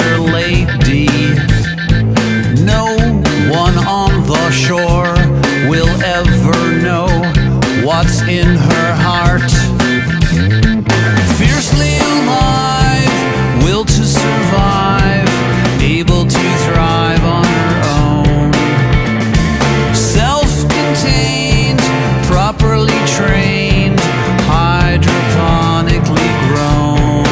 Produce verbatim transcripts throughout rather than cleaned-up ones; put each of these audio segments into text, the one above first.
underwater lady. No one on the shore will ever know what's in her heart. Fiercely alive, will to survive, able to thrive on her own. Self-contained, properly trained, hydroponically grown.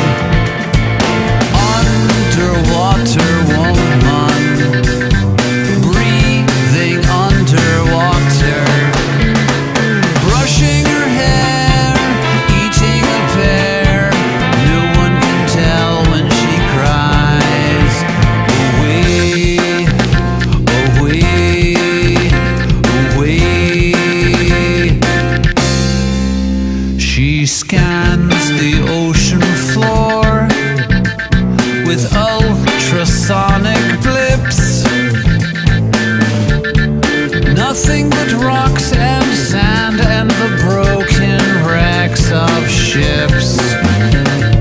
Underwater woman, breathing underwater, brushing her hair, eating a pear. No one can tell when she cries. Away, away, away. She scans the ocean floor with ultrasonic blips. Nothing but rocks and sand and the broken wrecks of ships.